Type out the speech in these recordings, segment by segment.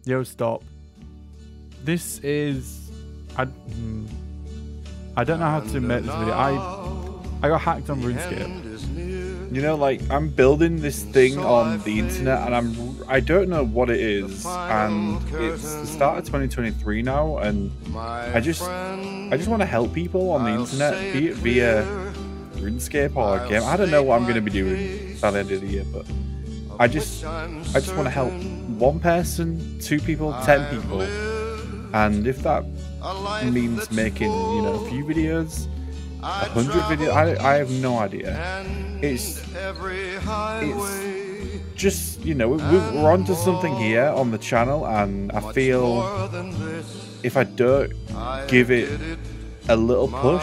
Yo, stop. This is... I don't know how to make this video. I got hacked on RuneScape. You know, like, I'm building this thing on the internet, and I don't know what it is, and it's the start of 2023 now, and I just want to help people on the internet, be it via RuneScape or a game. I don't know what I'm going to be doing by the end of the year, but I just want to help one person, 2 people, 10 people, and if that means making, you know, a few videos, 100 videos, I have no idea. It's just, you know, we're onto something here on the channel, and I feel if I don't give it a little push,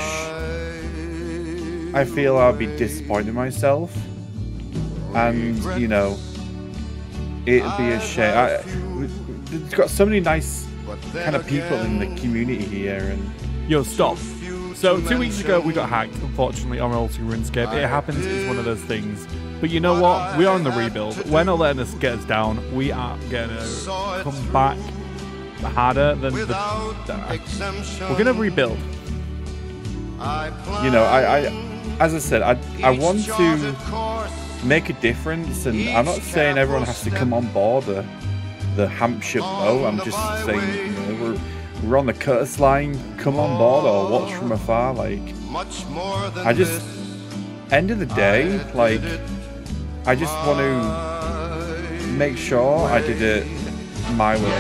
I feel I'll be disappointing myself, and, you know, it'd be a shame. We've got so many nice kind of people in the community here, and... Yo, stop. So 2 weeks ago we got hacked, unfortunately, on Ultra RuneScape. It happens, it's one of those things. But you know what? We are on the rebuild. We're not letting this get us down. We are gonna come back harder than we're gonna rebuild. You know, as I said, I want to make a difference, and I'm not saying everyone has to come on board the Hampshire bow. I'm just saying, you know, we're on the Curtis line, come on board or watch from afar. Like, I just, end of the day, like, I just want to make sure I did it my way.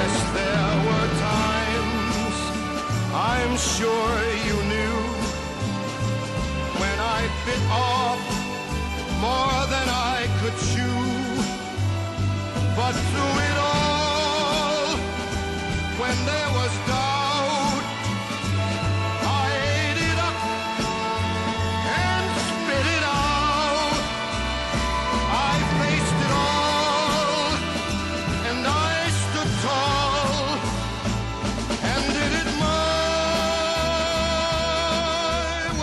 I'm sure you knew when I bit off more than I could chew, but through it all, when there was doubt, I ate it up and spit it out. I faced it all, and I stood tall, and did it my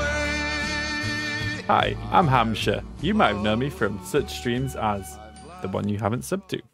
way. Hi, I'm Hampshire. You might have known me from such streams as the one you haven't subbed to.